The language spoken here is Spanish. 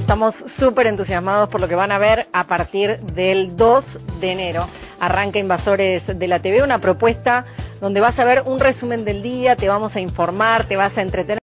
Estamos súper entusiasmados por lo que van a ver a partir del 2 de enero. Arranca Invasores de la TV, una propuesta donde vas a ver un resumen del día, te vamos a informar, te vas a entretener.